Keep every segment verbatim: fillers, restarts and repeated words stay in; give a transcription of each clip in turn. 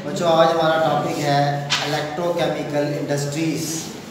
बच्चों आज हमारा टॉपिक है इलेक्ट्रोकेमिकल इंडस्ट्रीज़।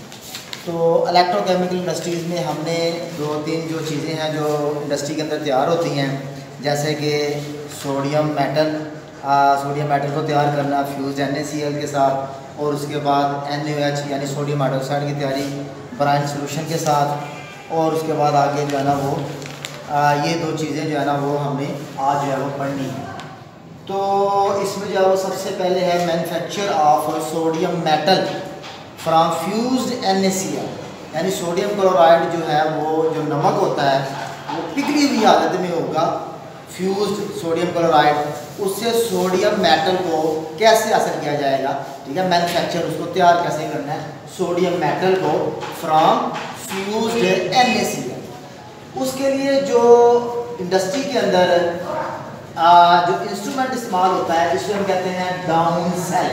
तो इलेक्ट्रोकेमिकल इंडस्ट्रीज़ में हमने दो तीन जो चीज़ें हैं जो इंडस्ट्री के अंदर तैयार होती हैं, जैसे कि सोडियम मेटल सोडियम मेटल को तैयार करना fuse N A C L के साथ, और उसके बाद एन ए एच यानी सोडियम हाइड्रोक्साइड की तैयारी ब्राइन सोल्यूशन के साथ, और उसके बाद आगे जो है ना वो आ, ये दो चीज़ें जो है ना वो हमने आज जो है वो पढ़नी है। तो इसमें जो है वो सबसे पहले है manufacture of sodium metal from fused N A C L, यानी सोडियम क्लोराइड जो है वो जो नमक होता है वो पिघली हुई हालत में होगा फ्यूज्ड सोडियम क्लोराइड, उससे सोडियम मेटल को कैसे हासिल किया जाएगा, ठीक है। मैन्युफैक्चर उसको तैयार कैसे करना है सोडियम मेटल को from fused N A C L. उसके लिए जो इंडस्ट्री के अंदर आ, जो इंस्ट्रूमेंट इस्तेमाल होता है इसको हम कहते हैं डाउन सेल।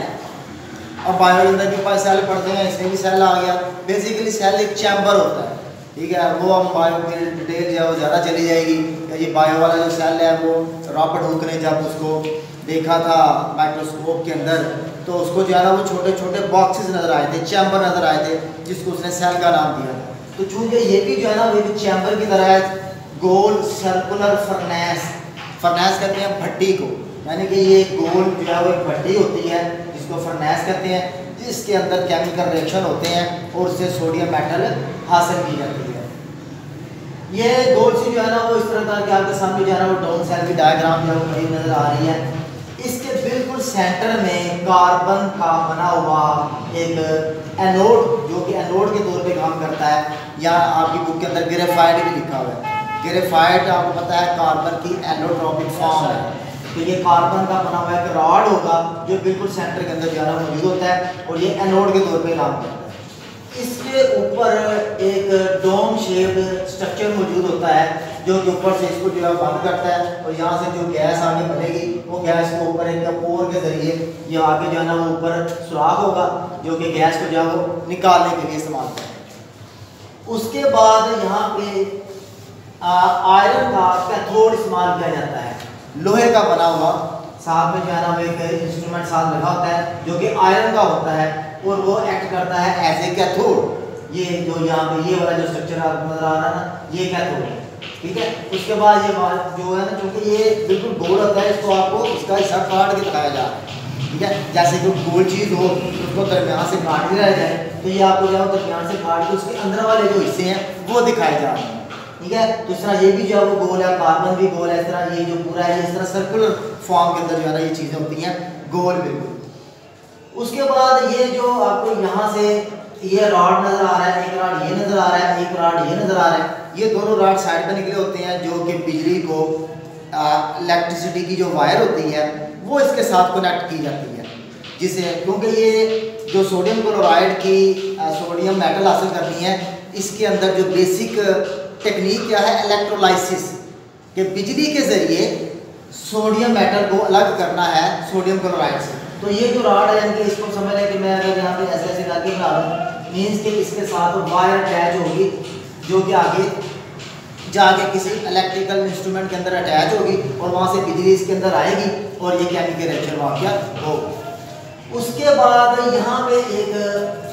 अब बायो अंदर के पास सेल पढ़ते हैं, इसमें भी सेल आ गया। बेसिकली सेल एक चैम्बर होता है, ठीक है। वो हम बायो की डिटेल जो है वो ज़्यादा चली जाएगी। ये बायो वाला जो सेल है वो रॉबर्ट हुक ने जब उसको देखा था माइक्रोस्कोप के अंदर, तो उसको जो है ना वो छोटे छोटे बॉक्सेस नज़र आए थे, चैम्बर नज़र आए थे, जिसको उसने सेल का नाम दिया। तो चूँकि ये भी जो है ना वो भी चैम्बर की तरह है, गोल सर्कुलर फर्नेस, फर्नेस कहते हैं भट्टी को, यानी कि ये गोल जो है वो एक भट्टी होती है जिसको फर्नेस कहते हैं, जिसके अंदर केमिकल रिएक्शन होते हैं और उससे सोडियम मेटल हासिल की जाती है। ये गोल सी जो है ना वो इस तरह का कि आपके सामने जो है ना वो डाउन सेल की डायग्राम जो है वो कहीं नज़र आ रही है। इसके बिल्कुल सेंटर में कार्बन का बना हुआ एक एनोड, जो कि एनोड के तौर पे काम करता है, या आपकी बुक के अंदर ग्रेफाइट भी लिखा हुआ है। ग्रेफाइट आपको पता है कार्बन की एलोट्रोपिक फॉर्म है, तो ये कार्बन का बना हुआ एक रॉड होगा जो बिल्कुल सेंटर के अंदर जाना मौजूद होता है और ये एनोड के तौर पे काम करता है। इसके ऊपर एक डोम शेप्ड स्ट्रक्चर मौजूद होता है जो कि ऊपर से इसको जो है बंद करता है, और यहाँ से जो गैस आगे बनेगी वो गैस को ऊपर एक पोर के जरिए ये आगे जो है ना वो ऊपर सुराख होगा जो कि गैस को जो है वो निकालने के लिए इस्तेमाल करता है। उसके बाद यहाँ पे आयरन का कैथोड इस्तेमाल किया जाता है, लोहे का बना हुआ, साथ में जो है ना वो एक इंस्ट्रूमेंट साथ लगा होता है जो कि आयरन का होता है और वो एक्ट करता है एज ए कैथोड। ये जो यहाँ पे ये वाला जो स्ट्रक्चर आपको नजर आ रहा है ना, ये कैथोड है, ठीक है। उसके बाद ये बात जो है ना, क्योंकि ये बिल्कुल गोल होता है, इसको आपको इसका हिस्सा काट के दिखाया जा रहा है, ठीक है। जैसे कि गोल चीज़ हो उसको दरमियान से काट दिया जाए, तो ये आपको जो दरमियान से काट के उसके अंदर वाले जो हिस्से हैं वो दिखाए जा रहे हैं, ठीक है। तो इस तरह ये भी जो है वो गोल है, कार्बन भी गोल है, इस तरह ये जो पूरा है इस तरह सर्कुलर फॉर्म के अंदर जो है ना ये चीज़ें होती हैं गोल बिल्कुल। उसके बाद ये जो आपको यहाँ से ये रॉड नज़र आ रहा है, एक रॉड ये नज़र आ रहा है, एक रॉड ये नज़र आ रहा है, ये दोनों रॉड साइड पर निकले होते हैं जो कि बिजली को इलेक्ट्रिसिटी की जो वायर होती है वो इसके साथ कनेक्ट की जाती है, जिसे क्योंकि ये जो सोडियम क्लोराइड की सोडियम मेटल हासिल करनी है, इसके अंदर जो बेसिक टेक्निक क्या है इलेक्ट्रोलाइसिस, कि बिजली के ज़रिए सोडियम मेटल को अलग करना है सोडियम क्लोराइड से। तो ये जो रॉड है यानी कि इसको समझ लें कि मैं अगर यहाँ पे ऐसे ऐसे करके बना दूँ, मीन्स कि इसके साथ वायर अटैच होगी जो कि आगे जाके किसी इलेक्ट्रिकल इंस्ट्रूमेंट के अंदर अटैच होगी और वहाँ से बिजली इसके अंदर आएगी और ये केमिकल रिएक्शन वाक़या होगा। उसके बाद यहाँ पे एक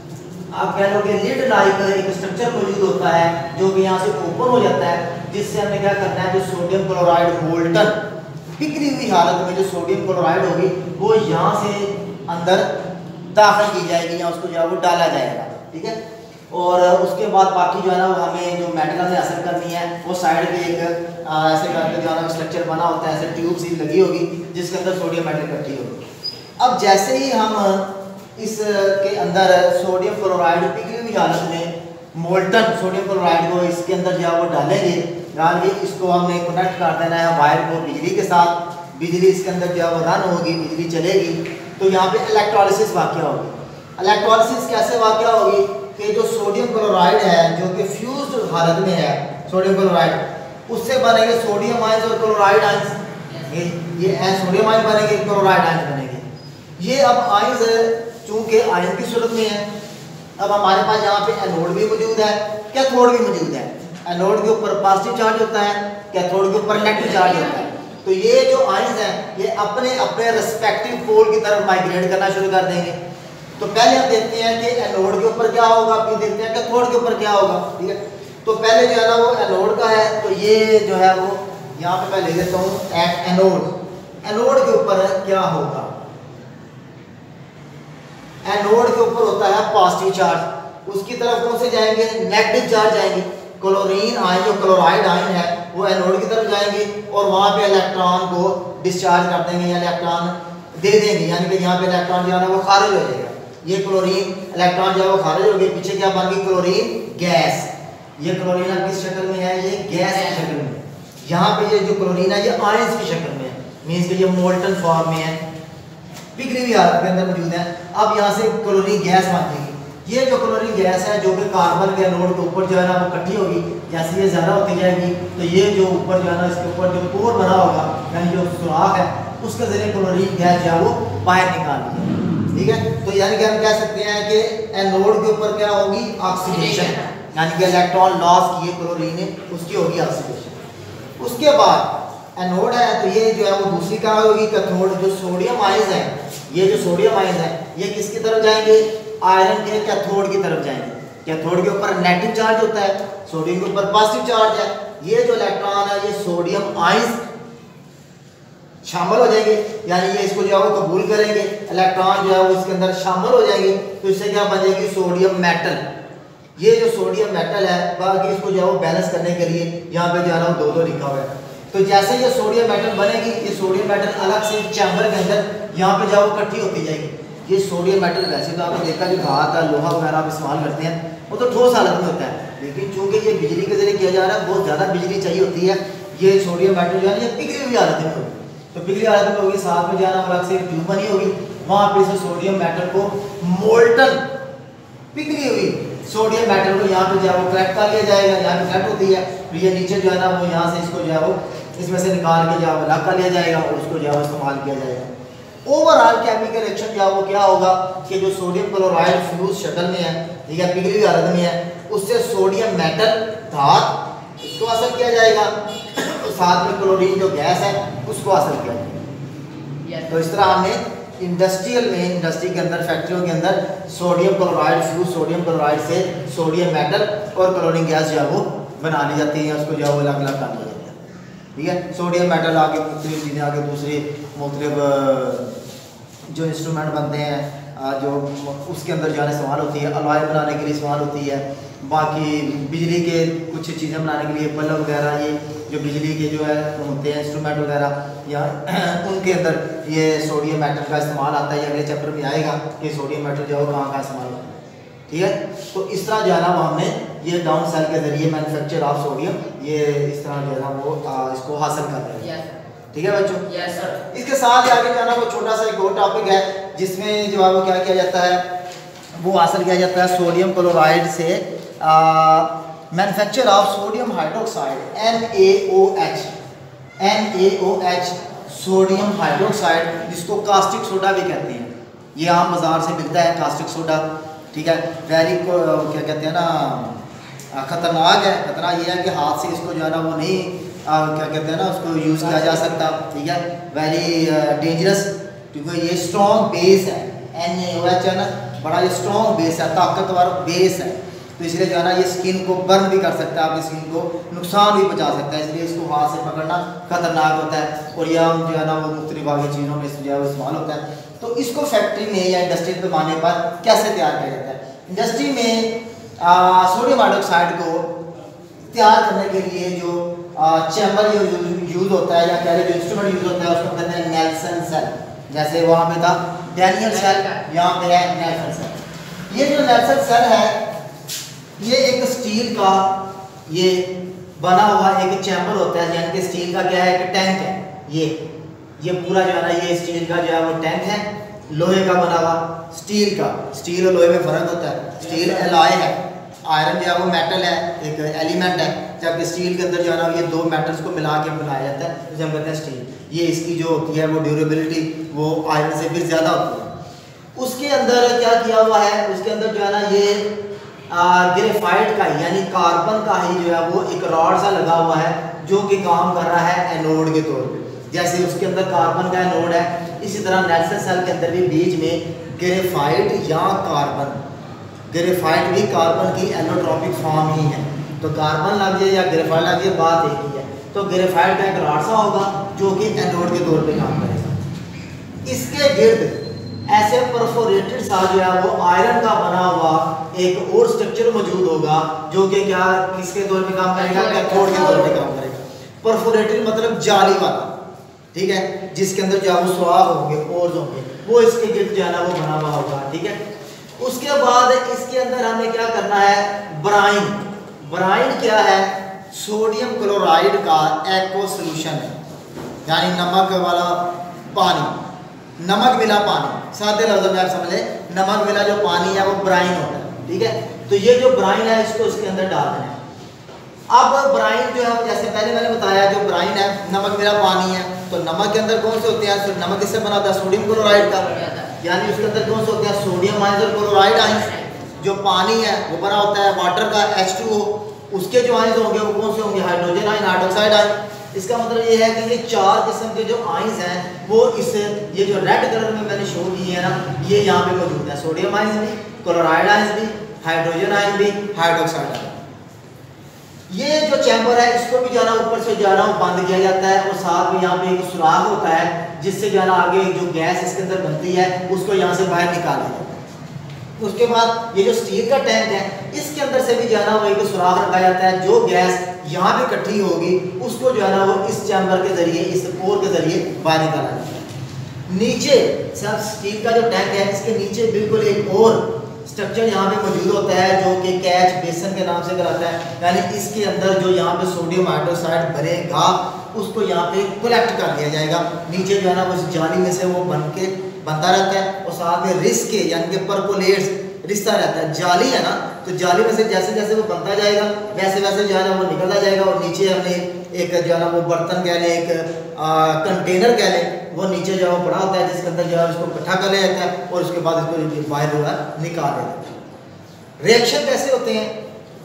आप कह लो कि लिड लाइक एक स्ट्रक्चर मौजूद होता है जो कि यहाँ से ओपन हो जाता है, जिससे हमें क्या करना है, जो सोडियम क्लोराइड मोल्टन पिघली हुई हालत में जो सोडियम क्लोराइड होगी वो यहाँ से अंदर दाखिल की जाएगी या उसको जो है वो डाला जाएगा, ठीक है। और उसके बाद बाकी जो है ना हमें जो मेटल हमें हासिल करनी है वो साइड पे एक ऐसे करके जो है ना स्ट्रक्चर बना होता है, ऐसे ट्यूब सी लगी होगी जिसके अंदर सोडियम मेटल इकट्ठी होगी। अब जैसे ही हम इस के अंदर सोडियम क्लोराइड पिघली हुई हालत में मोल्टन सोडियम क्लोराइड को इसके अंदर जो है वो डालेंगे, डाल के इसको हमने कनेक्ट कर देना है वायर को बिजली के साथ, बिजली इसके अंदर जो है वो रन होगी, बिजली चलेगी, तो यहाँ पे इलेक्ट्रोलिसिस वाक़या होगी। इलेक्ट्रोलिसिस कैसे वाक़या होगी कि जो सोडियम क्लोराइड है जो कि फ्यूज्ड हालत में है सोडियम क्लोराइड, उससे बनेंगे सोडियम आयंस और क्लोराइड आयंस, ये ये है सोडियम आयंस बनेंगे, क्लोराइड आयंस बनेंगे। ये अब आयंस चूँकि आयन की सूरत में है, अब हमारे पास यहाँ पे एनोड भी मौजूद है, कैथोड भी मौजूद है। एनोड के ऊपर पॉजिटिव चार्ज होता है, कैथोड के ऊपर नेगेटिव चार्ज होता है। तो ये जो आयंस हैं ये अपने अपने रिस्पेक्टिव पोल की तरफ माइग्रेट करना शुरू कर देंगे। तो पहले हम देखते हैं कि एनोड के ऊपर क्या होगा, फिर देखते हैं कैथोड के ऊपर क्या होगा। ठीक है, तो पहले जो है ना वो एनोड का है, तो ये जो है वो यहाँ पे मैं ले लेता हूँ एट एनोड। एनोड के ऊपर क्या होगा, एनोड के ऊपर होता है पॉजिटिव चार्ज, उसकी तरफ कौन से जाएंगे, नेगेटिव चार्ज जाएंगे। क्लोरीन आयन जो क्लोराइड आयन है वो एनोड की तरफ जाएंगे और वहां पे इलेक्ट्रॉन को डिस्चार्ज कर देंगे या इलेक्ट्रॉन दे देंगे, यानी कि यहाँ पे इलेक्ट्रॉन जो है वो खारिज हो जाएगा। ये क्लोरीन इलेक्ट्रॉन जो है वो खारिज हो गए, पीछे क्या बन गई, क्लोरीन गैस। ये क्लोरीन अब किस शक्ल में है, ये गैस की शक्ल में। यहाँ पे ये जो क्लोरीन है ये आयंस की शक्ल में है, मीन्स कि ये मोल्टन फॉर्म में है, पिघली हुई हालत के अंदर मौजूद है। अब यहाँ से क्लोरीन गैस बन जाएगी। ये जो क्लोरीन गैस है जो कि कार्बन के एनोड के ऊपर जो है ना वो इकट्ठी होगी, जैसे ये ज़्यादा होती जाएगी तो ये जो ऊपर जो है ना इसके ऊपर जो पोर बना होगा यानी जो सुराख है उसके जरिए क्लोरीन गैस जो है वो बाहर निकाल दी। ठीक है, तो यानी कि हम कह सकते हैं कि एनोड के ऊपर क्या होगी, ऑक्सीडेशन, यानी कि इलेक्ट्रॉन लॉस किए क्लोरीन ने उसकी होगी ऑक्सीडेशन। उसके बाद एनोड है तो ये जो है वो दूसरी क्या होगी, कैथोड। जो सोडियम आयंस है, ये जो सोडियम आयंस है ये किसकी तरफ जाएंगे, आयरन के कैथोड की तरफ जाएंगे। कैथोड के ऊपर नेगेटिव चार्ज होता है, सोडियम के ऊपर पॉजिटिव चार्ज है। ये जो इलेक्ट्रॉन है ये सोडियम आयंस शामिल हो जाएंगे, यानी ये इसको जो है वो कबूल करेंगे, इलेक्ट्रॉन जो है वो इसके अंदर शामिल हो जाएंगे, तो इससे क्या बन जाएगी, सोडियम मेटल। ये जो सोडियम मेटल है बाकी इसको जो है वो बैलेंस करने के लिए यहाँ पे जो है ना दो दो लिखा हुआ है। तो जैसे ये सोडियम मेटल बनेगी, ये सोडियम मेटल अलग से चैम्बर के अंदर यहाँ पे जो है वो इकट्ठी होती जाएगी। ये सोडियम मेटल वैसे तो आपने देखा जो धात है लोहा वगैरह आप इस्तेमाल करते हैं वो तो ठोस हालत में होता है, लेकिन चूंकि ये बिजली के जरिए किया जा रहा है, बहुत ज़्यादा बिजली चाहिए होती है, ये सोडियम मेटल जो है ना ये पिघली हुई हालत में होगी। तो पिघली हालत में होगी, साथ में जाना अलग से ट्यूब बनी होगी, वहाँ पे इस सोडियम मेटल को मोल्टन पिघली हुई सोडियम मेटल को यहाँ पे जो है वो कलेक्ट कर लिया जाएगा, यहाँ पे कलेक्ट होती है, फिर ये नीचे जो है ना वो यहाँ से इसको जो है वो इसमें से निकाल के जो है अलग कर लिया जाएगा और उसको जो है इस्तेमाल किया जाएगा। ओवरऑल केमिकल रिएक्शन जो है वो क्या होगा कि जो सोडियम क्लोराइड फ्यूज शक्ल में है, ठीक है, पिघली हुई हालत में है, उससे सोडियम मेटल धात इसको हासिल किया जाएगा और साथ में क्लोरीन जो गैस है उसको हासिल किया जाएगा। तो इस तरह हमने इंडस्ट्रियल में, इंडस्ट्री के अंदर, फैक्ट्रियों के अंदर sodium chloride fuse sodium chloride से सोडियम मेटल और क्लोरीन गैस जो है वो बना ली जाती है, उसको जो है वो अलग अलग कर लिया जाता है। ठीक है, सोडियम मेटल आगे मुख्तलिफ चीज़ें आगे दूसरे मुख्तलिफ जो इंस्ट्रूमेंट बनते हैं जो उसके अंदर जो है इस्तेमाल होती है, अलॉय बनाने के लिए इस्तेमाल होती है, बाकी बिजली के कुछ चीज़ें बनाने के लिए बल्ब वगैरह, ये जो बिजली के जो है होते हैं इंस्ट्रूमेंट वगैरह या उनके अंदर ये सोडियम मेटल का इस्तेमाल आता है। ये अगले चैप्टर में आएगा कि सोडियम मेटल जो है कहाँ कहाँ इस्तेमाल होता है। ठीक है, तो इस तरह जो है ना वो हमने ये डाउन सेल के जरिए मैन्युफैक्चर ऑफ सोडियम ये इस तरह जो है ना वो आ, इसको हासिल कर रहे हैं। ठीक है बच्चों, यस सर। इसके साथ आगे जो है ना वो छोटा सा एक और टॉपिक है जिसमें जो है वो क्या किया जाता है, वो हासिल किया जाता है सोडियम क्लोराइड से manufacture of sodium hydroxide N A O H N A O H sodium hydroxide, जिसको कास्टिक सोडा भी कहते हैं। ये आम बाज़ार से मिलता है कास्टिक सोडा। ठीक है, वेरी को क्या कहते हैं ना ख़तरनाक है। खतरा ये है कि हाथ से इसको जो है ना वो नहीं आ, क्या कहते हैं ना उसको यूज़ किया जा सकता। ठीक है, वेरी डेंजरस, क्योंकि ये स्ट्रॉन्ग बेस है, एन ए ओ एच है ना, बड़ा ये स्ट्रॉन्ग बेस है, ताकतवर बेस है, तो इसलिए जो है ना ये स्किन को बर्न भी कर सकता है, आपकी स्किन को नुकसान भी पहुँचा सकता है, इसलिए इसको हाथ से पकड़ना खतरनाक होता है। और यह जो है ना वो मुख्तलिफ आगे चीज़ों में जो है वो इस्तेमाल होता है। तो इसको फैक्ट्री में या इंडस्ट्री के पैमाने पर कैसे तैयार किया जाता है? इंडस्ट्री में सोडियम हाइड्रोक्साइड को तैयार करने के लिए जो चैम्बर यूज़ होता है या कह रहे जो इंस्ट्रूमेंट यूज़ होता है उसको कहते हैं नेल्सन सेल। जैसे वहाँ पे था डैनियल सेल, यहाँ पे है नेल्सन सेल। ये जो नेल्सन सेल है ये एक स्टील का ये बना हुआ एक चैम्बर होता है, यानी कि स्टील का क्या है, एक टैंक है। ये ये पूरा जो है ना ये स्टील का जो है वो टैंक है, लोहे का बना हुआ। स्टील का, स्टील और लोहे में फ़र्क होता है। स्टील एलॉय है, आयरन जो है वो मेटल है, एक एलिमेंट है, जबकि स्टील के अंदर जो है ना ये दो मेटल्स को मिला के बनाया जाता है, जिसे हम कहते हैं स्टील। ये इसकी जो होती है वो ड्यूरेबिलिटी वो आयरन से फिर ज़्यादा होती है। उसके अंदर क्या किया हुआ है, उसके अंदर जो है ना ये ग्रेफाइट का यानी कार्बन का ही जो है वो एक रॉड सा लगा हुआ है जो कि काम कर रहा है एनोड के तौर पे। जैसे उसके अंदर कार्बन का एनोड है, इसी तरह नेल्सन सेल के अंदर भी बीच में ग्रेफाइट या कार्बन, ग्रेफाइट भी कार्बन की एलोट्रॉपिक फॉर्म ही है। तो कार्बन लग जाए या ग्रेफाइट लग जाए बात एक ही है। तो ग्रेफाइट का एक रॉड सा होगा जो कि एनोड के तौर पे काम करेगा। इसके गिर्द ऐसे परफोरेटेड सा जो है वो आयरन का बना हुआ एक और स्ट्रक्चर मौजूद होगा जो कि क्या किसके तौर पे काम करेगा, कैथोड के तौर पे काम करेगा। परफोरेटेड मतलब जाली वाला, ठीक है, जिसके अंदर जो है वो सुराख होंगे, पोर्स होंगे, वो इसके गिर्द जो है ना वो बना हुआ होगा, ठीक है। उसके बाद इसके अंदर हमें क्या करना है, ब्राइन। ब्राइन क्या है, सोडियम क्लोराइड का एक्वा सॉल्यूशन है, यानी नमक वाला पानी, नमक मिला पानी, सादे लफ्ज़ में आप समझ लें, नमक मिला जो पानी है वो ब्राइन होता है, ठीक है। तो ये जो ब्राइन है इसको इसके अंदर डाल देना है। अब ब्राइन जो है जैसे पहले मैंने बताया, जो ब्राइन है नमक मिला पानी है, तो नमक के अंदर कौन से होते हैं, तो नमक किससे बना होता है, सोडियम क्लोराइड का, यानी उसके अंदर कौन से होते हैं, सोडियम आयंस और क्लोराइड आयंस। जो पानी है वो बना होता है वाटर का एच टू ओ, उसके जो आयंस होंगे वो कौन से होंगे, हाइड्रोजन आयन, हाइड्रोक्साइड आयन। इसका मतलब ये है कि ये चार किस्म के जो आयंस हैं वो इस ये जो रेड कलर में मैंने शो किए हैं ना, ये यहाँ पे मौजूद है, सोडियम आयंस भी, क्लोराइड आयंस भी, हाइड्रोजन आयन भी, हाइड्रोक्साइड आयन। ये जो चैम्बर है इसको भी जाना ऊपर से जाना बंद किया जाता है और साथ में यहाँ पे एक सुराख होता है जिससे जाना आगे जो गैस इसके अंदर बनती है उसको यहाँ से बाहर निकाला जाता है। उसके बाद ये जो स्टील का टैंक है इसके अंदर से भी जाना वो एक सुराख रखा जाता है, जो गैस यहाँ पे इकट्ठी होगी उसको जो है ना वो इस चैम्बर के जरिए, इस पोर के जरिए बाहर निकाला जाता है। नीचे सब स्टील का जो टैंक है इसके नीचे बिल्कुल एक और स्ट्रक्चर यहाँ पे मौजूद होता है जो कि कैच बेसन के नाम से कहलाता है, यानी इसके अंदर जो यहाँ पे सोडियम हाइड्रोक्साइड भरेगा उसको यहाँ पे कलेक्ट कर लिया जाएगा। नीचे जो है ना उस जाली में से वो बन के बनता रहता है और साथ में रिस के यानी कि परकोलेट्स रिश्ता रहता है, जाली है ना, तो जाली में से जैसे जैसे वो बनता जाएगा वैसे वैसे जो है ना वो निकलता जाएगा और नीचे हमने एक जो है ना वो बर्तन कह लें, एक कंटेनर कह लें, वो नीचे जो है वो बड़ा होता है जिसके अंदर जो है उसको इकट्ठा कर लिया जाता है और उसके बाद इसको बाहर जो है निकाल देते हैं। रिएक्शन कैसे होते हैं,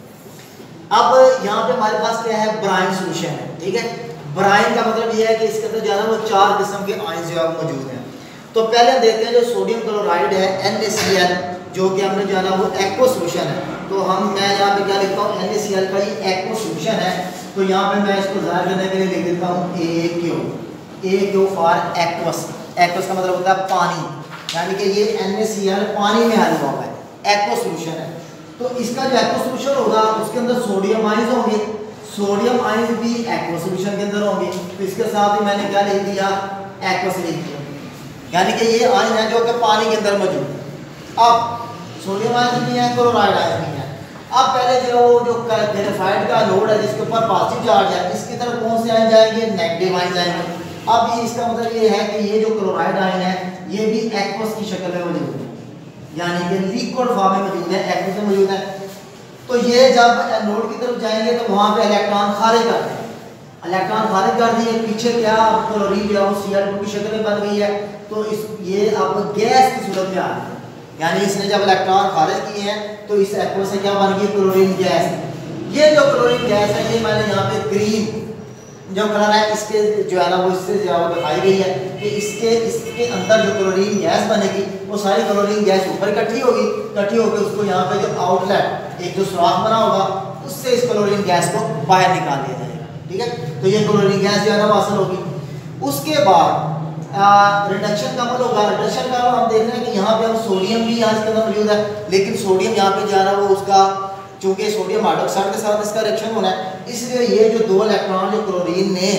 अब यहाँ पे हमारे पास क्या है, ब्राइन सोल्यूशन है, ठीक है। ब्राइन का मतलब ये है कि इसके अंदर जो है ना वो चार किस्म के आयंस जो है मौजूद हैं। तो पहले हम देखते हैं जो सोडियम क्लोराइड है एन ए सी एल, जो कि हमने जो है ना वो एक्वा सॉल्यूशन है। तो हम मैं यहाँ पे क्या लिखता हूँ, एन ए सी एल का ये एक्वा सॉल्यूशन है, तो यहाँ पे मैं इसको जाहिर करने के लिए लिख देता हूँ A Q, A Q for aqueous. Aqueous का मतलब होता है पानी, यानी कि ये एन ए सी एल पानी में हाल हुआ है, एक्वा सॉल्यूशन है। तो इसका जो एक्वा सॉल्यूशन होगा उसके अंदर सोडियम आयंस होंगे, सोडियम आयंस भी एक्वा सॉल्यूशन के अंदर होंगे, तो इसके साथ ही मैंने क्या लिख दिया, एक्वस लिख दिया, यानी कि ये आयन है जो कि पानी के अंदर मौजूद है। अब सोडियम आयन भी है, क्लोराइड आयन भी है। अब पहले जो जो ग्रेफाइट का लोड है जिसके ऊपर पॉजिटिव चार्ज है, इसकी तरफ कौन से आयन जाएंगे, नेगेटिव आयन जाएंगे। अब ये इसका मतलब ये है कि ये जो क्लोराइड आयन है ये भी एक्वस की शक्ल में मौजूद है, यानी कि लिक्विड फॉर्म में मौजूद है, एक्वस में मौजूद है। तो ये जब एनोड की तरफ जाएंगे तो वहां पे इलेक्ट्रॉन खारिज कर देंगे, इलेक्ट्रॉन खारिज कर दिए, पीछे क्या क्लोरीन जो है सी एल टू की शक्ल में बन गई है, तो इस ये अब गैस की सूरत में आ रही है, यानी इसने जब इलेक्ट्रॉन खारिज किए हैं तो इस एक्वा से क्या बन गई, क्लोरीन गैस। ये जो क्लोरीन गैस है ये मैंने यहाँ पे ग्रीन जो कलर है इसके जो है ना वो इससे जो दिखाई गई है कि इसके इसके अंदर जो क्लोरीन गैस बनेगी वो सारी क्लोरीन गैस ऊपर इकट्ठी होगी, इकट्ठी होकर उसको यहाँ पे जो आउटलेट एक जो सुराख बना होगा उससे इस क्लोरीन गैस को बाहर निकाल दिया जाएगा, ठीक है। तो ये क्लोरीन गैस जो है ना वो हासिल होगी। उसके बाद रिडक्शन का अमल होगा। रिडक्शन का अमल हम देख रहे हैं कि यहाँ पे हम सोडियम भी यहाँ इसके अंदर मौजूद है, लेकिन सोडियम यहाँ पे जो है ना वो उसका चूंकि सोडियम हाइड्रोक्साइड के साथ इसका रिएक्शन होना है, इसलिए ये जो दो इलेक्ट्रॉन जो क्लोरीन ने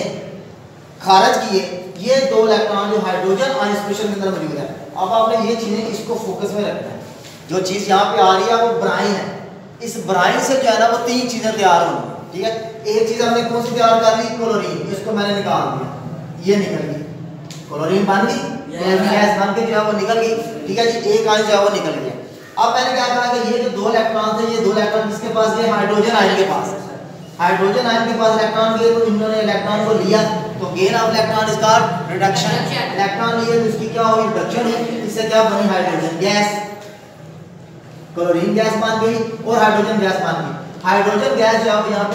खारिज किए, ये दो इलेक्ट्रॉन जो हाइड्रोजन आयन सॉल्यूशन के अंदर मौजूद है। अब आपने ये चीजें इसको फोकस में रखना है, जो चीज यहाँ पे आ रही है वो ब्राइन है, इस ब्राइन से जो है ना वो तीन चीजें तैयार होंगी, ठीक है। एक चीज हमने कौन सी तैयार कर ली, क्लोरीन, इसको मैंने निकाल दिया, ये निकल गई क्लोरीन बन गई, क्लोरीन गैस बन के जो है वो निकल गई, ठीक है जी, एक आयन जो है वो निकल गया। अब मैंने क्या कहा कि ये जो दो इलेक्ट्रॉन थे, ये दो इलेक्ट्रॉन किसके पास गए, हाइड्रोजन आयन के पास, हाइड्रोजन आयन के पास इलेक्ट्रॉन गए, तो इन्होंने इलेक्ट्रॉन को लिया, तो gain of electron is called reduction. Electron लिए तो इसकी क्या हुई, रिडक्शन हुई, इससे क्या बनी, हाइड्रोजन गैस, क्लोरीन गैस बन गई और हाइड्रोजन गैस बन गई। हाइड्रोजन गैस जो है यहाँ पे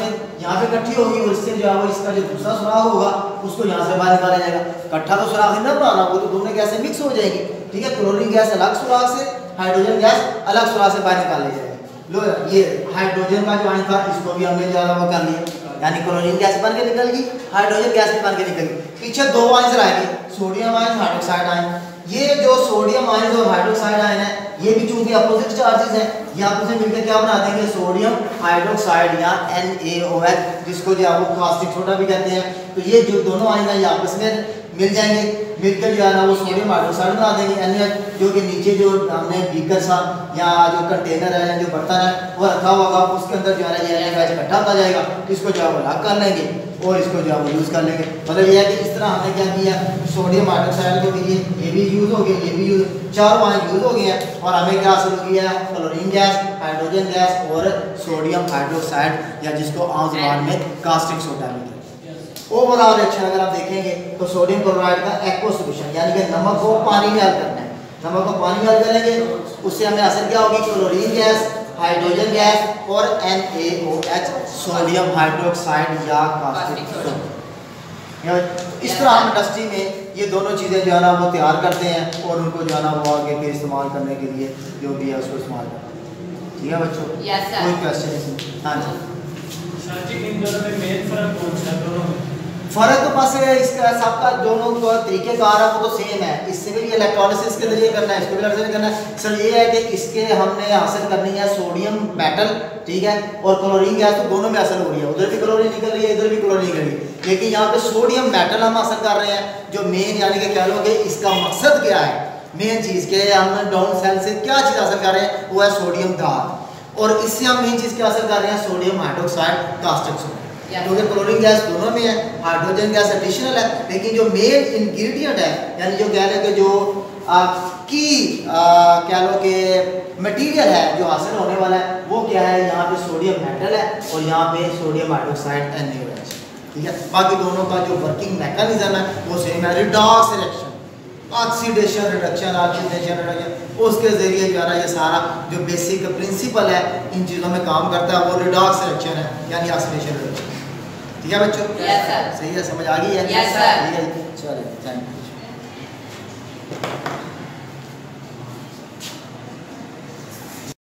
यहाँ पे इकट्ठी होगी और इससे जो है वो इसका जो दूसरा सुराख होगा उसको यहाँ से बाहर निकाला जाएगा। इकट्ठा तो सुराख नहीं बनाना, वो तो दोनों गैसें मिक्स हो जाएगी, ठीक है। क्लोरीन गैस अलग सुराख से, हाइड्रोजन गैस अलग सुराख से बाहर निकाल ली जाएगी। लो ये हाइड्रोजन का जो आयन था इसको भी हमने जो है वो कर लिया, यानी क्लोरीन गैस बन के निकल गई, हाइड्रोजन गैस भी बन के निकल गई। पीछे दो आयन आएंगे, सोडियम आयन, हाइड्रोक्साइड आयन। ये जो सोडियम आयन और हाइड्रोक्साइड आयन है ये भी चूंकि अपोजिट चार्जेस हैं, ये आपस में मिलकर क्या बना देंगे, सोडियम हाइड्रोक्साइड या एन ए ओ एच, जिसको जो है वो कास्टिक सोडा भी कहते हैं। तो ये जो दोनों आयन है ये आपस में मिल जाएंगे, मिलकर जो है ना वो सोडियम हाइड्रोक्साइड बना देंगे एन ए एच, जो कि नीचे जो हमने बीकर सा या जो कंटेनर है या जो बर्तन है वो रखा होगा, उसके अंदर जो है ना ये एन ए एच इकट्ठा होता जाएगा, इसको जो है वो अलग कर लेंगे और इसको जो है वो यूज़ कर लेंगे। मतलब ये है कि इस तरह हमने क्या किया, सोडियम हाइड्रोक्साइड को भी ये ये भी यूज़ हो गया, ये भी यूज़, चारों आयन यूज़ हो गए हैं और हमें क्या हासिल हो गया, क्लोरीन गैस, हाइड्रोजन गैस और सोडियम हाइड्रोक्साइड या जिसको आम ज़बान में कास्टिक सोडा मिल गया। ओवरऑल रिएक्शन अगर आप देखेंगे तो सोडियम क्लोराइड का एक्वा सॉल्यूशन यानी कि नमक को पानी में हल करना है, नमक को पानी में हल करेंगे उससे हमें असर क्या होगी, क्लोरीन गैस, हाइड्रोजन गैस और N A O H sodium hydroxide या कास्टिक सोडा। इस तरह हम इंडस्ट्री में ये दोनों चीज़ें जो है ना वो तैयार करते हैं और उनको जो है ना वो आगे फिर इस्तेमाल करने के लिए जो भी है उसको इस्तेमाल करते हैं। ठीक है बच्चों, कोई क्वेश्चन इसमें? हाँ जी, फ़र्क तो बस इसका सबका दोनों का तरीक़ेकार है वो तो सेम है। इससे भी इलेक्ट्रोलिसिस के जरिए करना है, इसको भी इलेक्ट्रोलिसिस करना है। सर ये है कि इसके हमने हासिल करनी है सोडियम मेटल, ठीक है, और क्लोरीन गैस तो दोनों में हासिल हो रही है, उधर भी क्लोरीन निकल रही है इधर भी क्लोरीन निकल रही है, लेकिन यहाँ पे सोडियम मेटल हम हासिल कर रहे हैं। जो मेन यानी कि कह लो कि इसका मकसद क्या है, मेन चीज़ के हम डाउन सेल से क्या चीज़ हासिल कर रहे हैं वो है सोडियम धात, और इससे हम मेन चीज़ क्या हासिल कर रहे हैं, सोडियम हाइड्रोक्साइड कास्टिक सोडा। क्योंकि क्लोरीन गैस दोनों में है, हाइड्रोजन गैस एडिशनल है, लेकिन जो मेन इंग्रेडिएंट है यानी जो कह लो कि जो की कह लो कि मटेरियल है जो हासिल होने वाला है वो क्या है, यहाँ पे सोडियम मेटल है और यहाँ पे sodium hydroxide N A O H, ठीक है। बाकी दोनों का जो वर्किंग मैकेनिज्म है वो सेम है, redox reaction, oxidation reduction, oxidation reduction, उसके जरिए जो है ना ये सारा जो बेसिक प्रिंसिपल है इन चीज़ों में काम करता है वो रिडॉक्स रिएक्शन है यानी ऑक्सीडेशन रिडक्शन। ठीक है बच्चों, yes, सही है, समझ आ गई है? yes, ठीक है, चलिए थैंक यू।